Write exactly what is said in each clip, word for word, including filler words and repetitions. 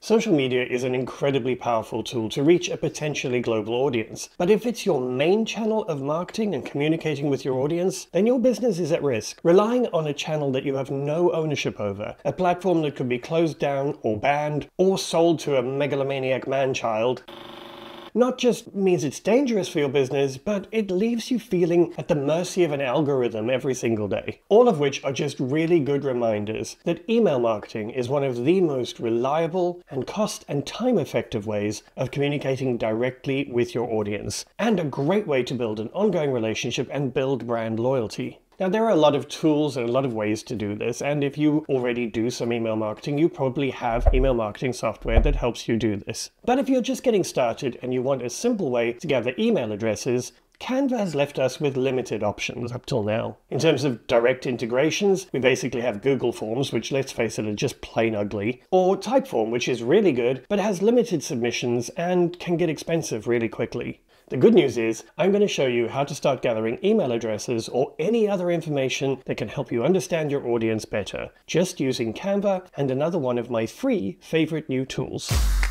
Social media is an incredibly powerful tool to reach a potentially global audience. But if it's your main channel of marketing and communicating with your audience, then your business is at risk. Relying on a channel that you have no ownership over, a platform that could be closed down or banned or sold to a megalomaniac man-child, not just means it's dangerous for your business, but it leaves you feeling at the mercy of an algorithm every single day. All of which are just really good reminders that email marketing is one of the most reliable and cost and time effective ways of communicating directly with your audience, and a great way to build an ongoing relationship and build brand loyalty. Now, there are a lot of tools and a lot of ways to do this, and if you already do some email marketing, you probably have email marketing software that helps you do this. But if you're just getting started and you want a simple way to gather email addresses, Canva has left us with limited options up till now. In terms of direct integrations, we basically have Google Forms, which, let's face it, are just plain ugly, or Typeform, which is really good, but has limited submissions and can get expensive really quickly. The good news is, I'm going to show you how to start gathering email addresses or any other information that can help you understand your audience better, just using Canva and another one of my free favorite new tools.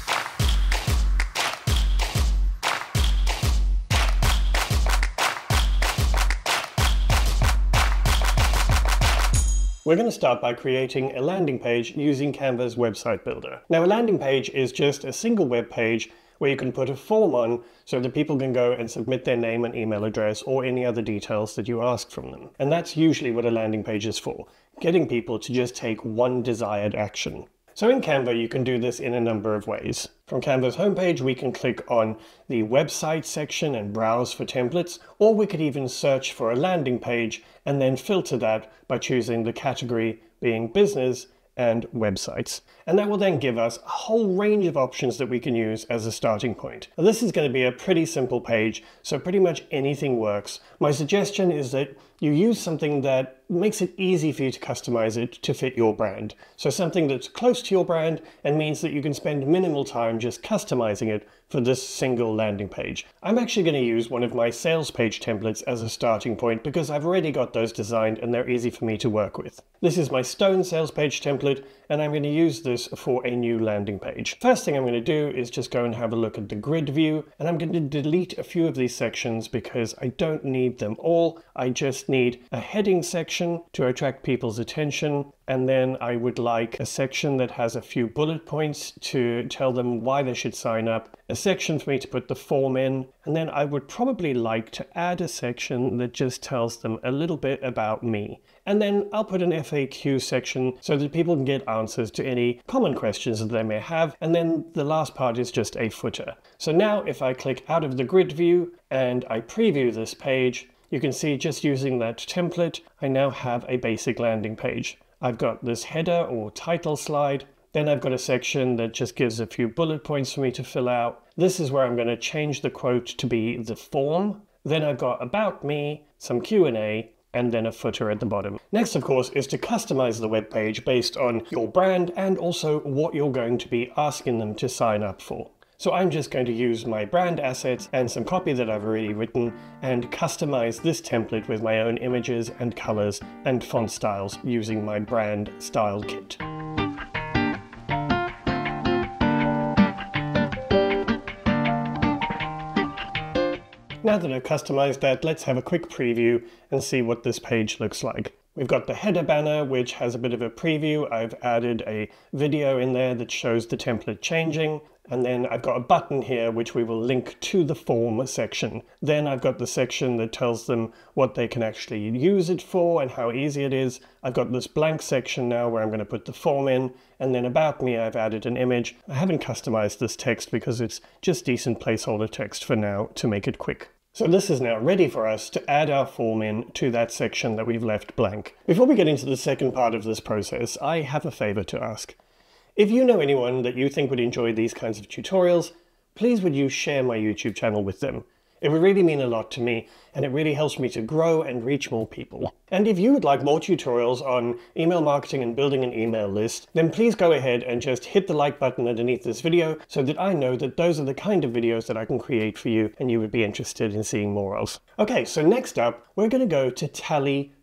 We're going to start by creating a landing page using Canva's website builder. Now, a landing page is just a single web page where you can put a form on so that people can go and submit their name and email address or any other details that you ask from them. And that's usually what a landing page is for, getting people to just take one desired action. So in Canva, you can do this in a number of ways. From Canva's homepage, we can click on the website section and browse for templates, or we could even search for a landing page and then filter that by choosing the category being business and websites. And that will then give us a whole range of options that we can use as a starting point. Now, this is going to be a pretty simple page, so pretty much anything works. My suggestion is that you use something that makes it easy for you to customize it to fit your brand. So something that's close to your brand and means that you can spend minimal time just customizing it for this single landing page. I'm actually going to use one of my sales page templates as a starting point because I've already got those designed and they're easy for me to work with. This is my Stone sales page template, and I'm going to use this for a new landing page. First thing I'm going to do is just go and have a look at the grid view, and I'm going to delete a few of these sections because I don't need them all. I just need a heading section to attract people's attention, and then I would like a section that has a few bullet points to tell them why they should sign up, a section for me to put the form in, and then I would probably like to add a section that just tells them a little bit about me. And then I'll put an F A Q section so that people can get answers to any common questions that they may have, and then the last part is just a footer. So now if I click out of the grid view and I preview this page, you can see just using that template, I now have a basic landing page. I've got this header or title slide, then I've got a section that just gives a few bullet points for me to fill out. This is where I'm going to change the quote to be the form. Then I've got about me, some Q and A, and then a footer at the bottom. Next, of course, is to customize the web page based on your brand and also what you're going to be asking them to sign up for. So I'm just going to use my brand assets and some copy that I've already written and customize this template with my own images and colors and font styles using my brand style kit. Now that I've customized that, let's have a quick preview and see what this page looks like. We've got the header banner, which has a bit of a preview. I've added a video in there that shows the template changing. And then I've got a button here, which we will link to the form section. Then I've got the section that tells them what they can actually use it for and how easy it is. I've got this blank section now where I'm going to put the form in. And then about me, I've added an image. I haven't customized this text because it's just decent placeholder text for now to make it quick. So this is now ready for us to add our form in to that section that we've left blank. Before we get into the second part of this process, I have a favor to ask. If you know anyone that you think would enjoy these kinds of tutorials, please would you share my YouTube channel with them. It would really mean a lot to me, and it really helps me to grow and reach more people. And if you would like more tutorials on email marketing and building an email list, then please go ahead and just hit the like button underneath this video so that I know that those are the kind of videos that I can create for you and you would be interested in seeing more of. Okay, so next up, we're going to go to Tally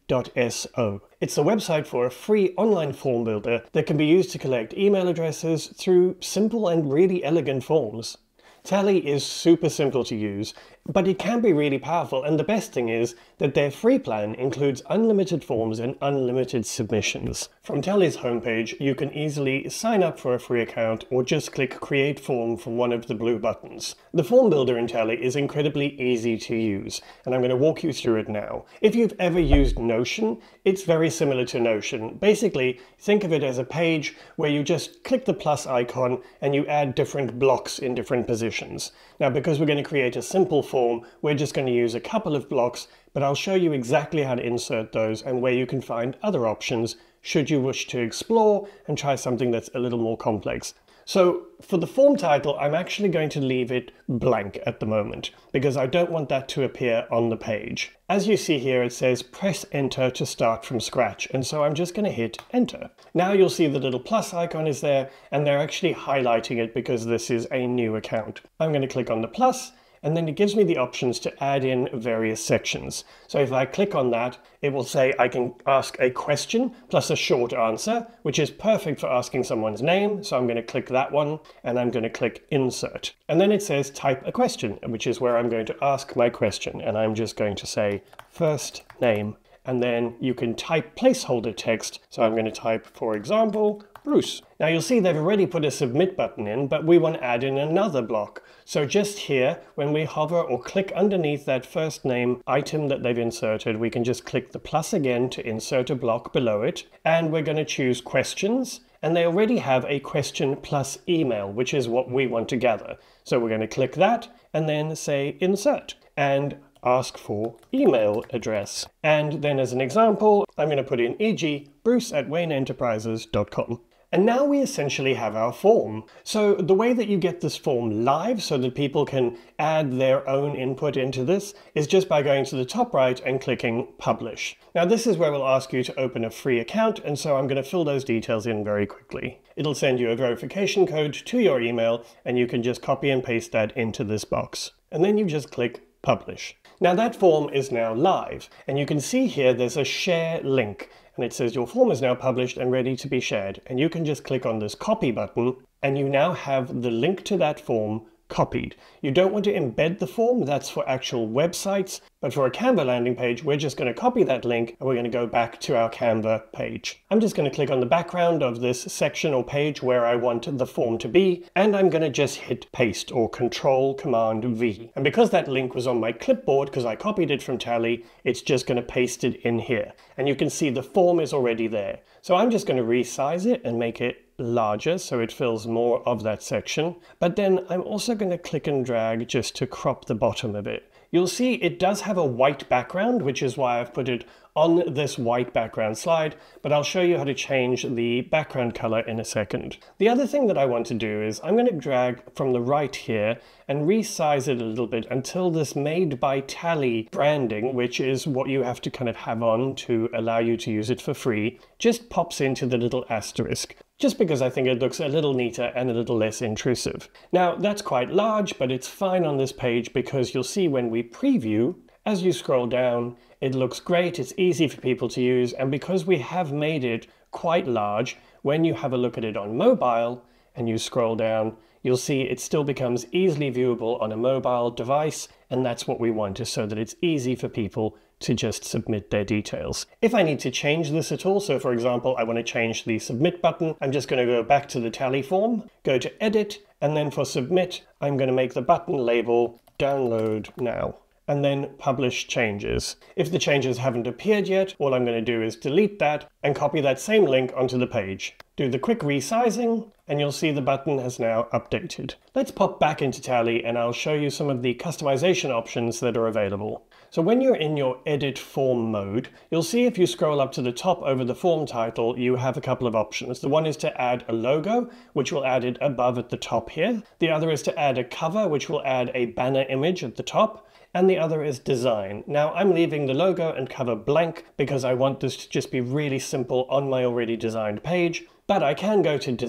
dot so. It's a website for a free online form builder that can be used to collect email addresses through simple and really elegant forms. Tally is super simple to use, but it can be really powerful, and the best thing is that their free plan includes unlimited forms and unlimited submissions. From Tally's homepage, you can easily sign up for a free account or just click Create Form from one of the blue buttons. The form builder in Tally is incredibly easy to use, and I'm going to walk you through it now. If you've ever used Notion, it's very similar to Notion. Basically, think of it as a page where you just click the plus icon and you add different blocks in different positions. Now, because we're going to create a simple form, we're just going to use a couple of blocks, but I'll show you exactly how to insert those and where you can find other options should you wish to explore and try something that's a little more complex. So for the form title, I'm actually going to leave it blank at the moment because I don't want that to appear on the page. As you see here, it says press enter to start from scratch, and so I'm just going to hit enter. Now you'll see the little plus icon is there, and they're actually highlighting it because this is a new account. I'm going to click on the plus, and then it gives me the options to add in various sections. So if I click on that, it will say I can ask a question plus a short answer, which is perfect for asking someone's name. So I'm going to click that one, and I'm going to click insert. And then it says type a question, which is where I'm going to ask my question. And I'm just going to say first name. And then you can type placeholder text. So I'm going to type, for example, Bruce. Now you'll see they've already put a submit button in, but we want to add in another block. So just here, when we hover or click underneath that first name item that they've inserted, we can just click the plus again to insert a block below it. And we're going to choose questions. And they already have a question plus email, which is what we want to gather. So we're going to click that and then say insert and ask for email address. And then as an example, I'm going to put in e g bruce at wayne enterprises dot com. And now we essentially have our form. So the way that you get this form live so that people can add their own input into this is just by going to the top right and clicking publish. Now this is where we'll ask you to open a free account, and so I'm going to fill those details in very quickly. It'll send you a verification code to your email, and you can just copy and paste that into this box. And then you just click publish. Now that form is now live, and you can see here there's a share link. And it says your form is now published and ready to be shared. And you can just click on this copy button, and you now have the link to that form copied. You don't want to embed the form, that's for actual websites, but for a Canva landing page, we're just going to copy that link and we're going to go back to our Canva page. I'm just going to click on the background of this section or page where I want the form to be, and I'm going to just hit paste or Control Command V. And because that link was on my clipboard, because I copied it from Tally, it's just going to paste it in here. And you can see the form is already there. So I'm just going to resize it and make it larger so it fills more of that section. But then I'm also going to click and drag just to crop the bottom a bit. You'll see it does have a white background, which is why I've put it on this white background slide, but I'll show you how to change the background color in a second. The other thing that I want to do is I'm going to drag from the right here and resize it a little bit until this Made by Tally branding, which is what you have to kind of have on to allow you to use it for free, just pops into the little asterisk, just because I think it looks a little neater and a little less intrusive. Now that's quite large, but it's fine on this page because you'll see when we preview, as you scroll down, it looks great, it's easy for people to use, and because we have made it quite large, when you have a look at it on mobile and you scroll down, you'll see it still becomes easily viewable on a mobile device, and that's what we want, is so that it's easy for people to just submit their details. If I need to change this at all, so for example, I want to change the submit button, I'm just going to go back to the Tally form, go to edit, and then for submit, I'm going to make the button label download now, and then publish changes. If the changes haven't appeared yet, all I'm going to do is delete that and copy that same link onto the page. Do the quick resizing, and you'll see the button has now updated. Let's pop back into Tally and I'll show you some of the customization options that are available. So when you're in your edit form mode, you'll see if you scroll up to the top over the form title, you have a couple of options. The one is to add a logo, which will add it above at the top here. The other is to add a cover, which will add a banner image at the top. And the other is design. Now I'm leaving the logo and cover blank because I want this to just be really simple on my already designed page, but I can go to design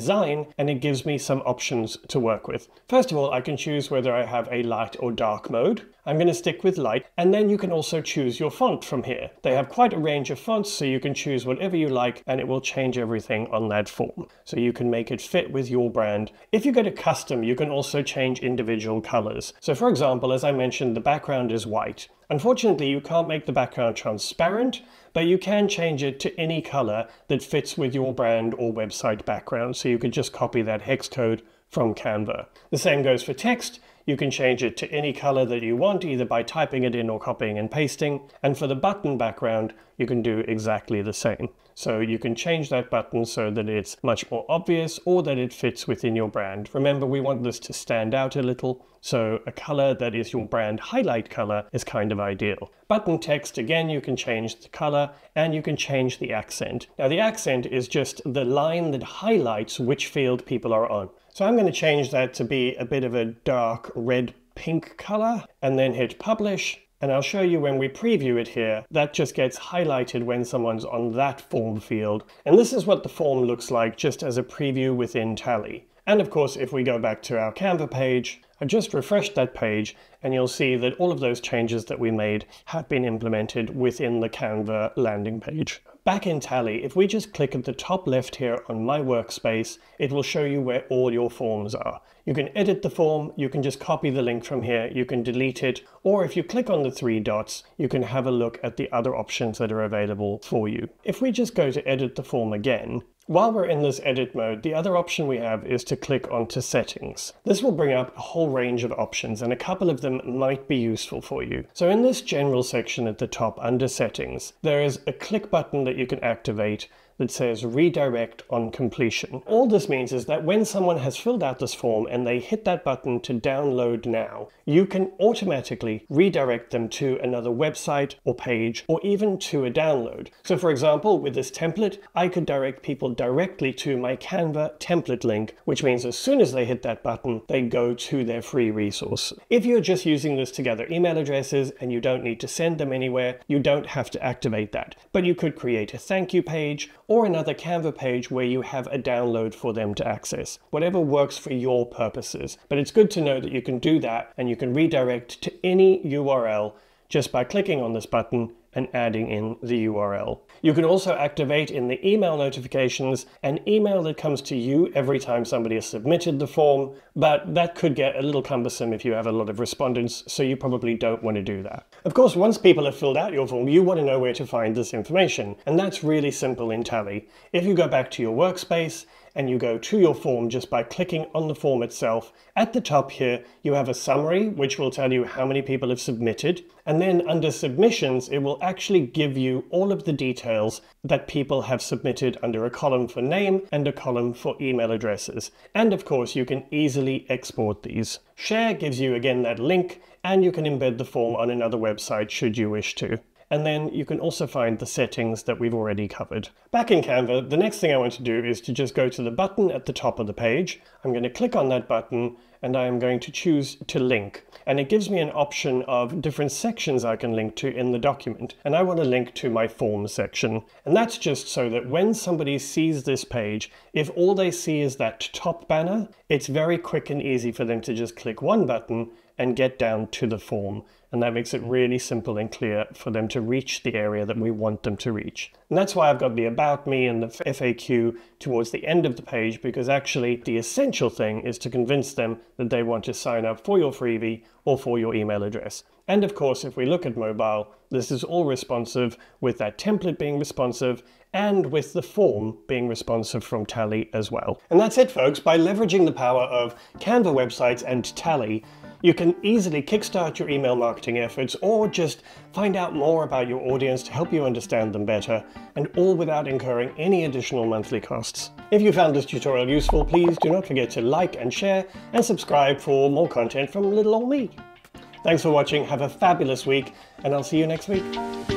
setting, and it gives me some options to work with. First of all, I can choose whether I have a light or dark mode. I'm going to stick with light, and then you can also choose your font from here. They have quite a range of fonts, so you can choose whatever you like, and it will change everything on that form. So you can make it fit with your brand. If you go to custom, you can also change individual colors. So for example, as I mentioned, the background is white. Unfortunately, you can't make the background transparent, but you can change it to any color that fits with your brand or website background. So you could just copy that hex code from Canva. The same goes for text. You can change it to any color that you want, either by typing it in or copying and pasting. And for the button background, you can do exactly the same. So you can change that button so that it's much more obvious or that it fits within your brand. Remember, we want this to stand out a little, so a color that is your brand highlight color is kind of ideal. Button text, again, you can change the color and you can change the accent. Now the accent is just the line that highlights which field people are on. So I'm going to change that to be a bit of a dark red pink color and then hit publish. And I'll show you when we preview it here, that just gets highlighted when someone's on that form field. And this is what the form looks like just as a preview within Tally. And of course, if we go back to our Canva page, I just refreshed that page and you'll see that all of those changes that we made have been implemented within the Canva landing page. Back in Tally, if we just click at the top left here on My Workspace, it will show you where all your forms are. You can edit the form, you can just copy the link from here, you can delete it, or if you click on the three dots, you can have a look at the other options that are available for you. If we just go to edit the form again, while we're in this edit mode, the other option we have is to click onto settings. This will bring up a whole range of options and a couple of them might be useful for you. So in this general section at the top under settings, there is a click button that you can activate that says redirect on completion. All this means is that when someone has filled out this form and they hit that button to download now, you can automatically redirect them to another website or page or even to a download. So for example, with this template, I could direct people directly to my Canva template link, which means as soon as they hit that button, they go to their free resource. If you're just using this to gather email addresses and you don't need to send them anywhere, you don't have to activate that. But you could create a thank you page or another Canva page where you have a download for them to access. Whatever works for your purposes. But it's good to know that you can do that and you can redirect to any U R L just by clicking on this button and adding in the U R L. You can also activate in the email notifications an email that comes to you every time somebody has submitted the form, but that could get a little cumbersome if you have a lot of respondents, so you probably don't want to do that. Of course, once people have filled out your form, you want to know where to find this information, and that's really simple in Tally. If you go back to your workspace and you go to your form just by clicking on the form itself, at the top here you have a summary which will tell you how many people have submitted, and then under submissions it will actually give you all of the details that people have submitted under a column for name and a column for email addresses. And of course you can easily export these. Share gives you again that link, and you can embed the form on another website should you wish to. And then you can also find the settings that we've already covered. Back in Canva, the next thing I want to do is to just go to the button at the top of the page. I'm going to click on that button and I am going to choose to link. And it gives me an option of different sections I can link to in the document. And I want to link to my form section. And that's just so that when somebody sees this page, if all they see is that top banner, it's very quick and easy for them to just click one button and get down to the form. And that makes it really simple and clear for them to reach the area that we want them to reach. And that's why I've got the About Me and the F A Q towards the end of the page, because actually the essential thing is to convince them that they want to sign up for your freebie or for your email address. And of course, if we look at mobile, this is all responsive with that template being responsive and with the form being responsive from Tally as well. And that's it, folks. By leveraging the power of Canva websites and Tally, you can easily kickstart your email marketing efforts or just find out more about your audience to help you understand them better, and all without incurring any additional monthly costs. If you found this tutorial useful, please do not forget to like and share and subscribe for more content from little old me. Thanks for watching, have a fabulous week, and I'll see you next week.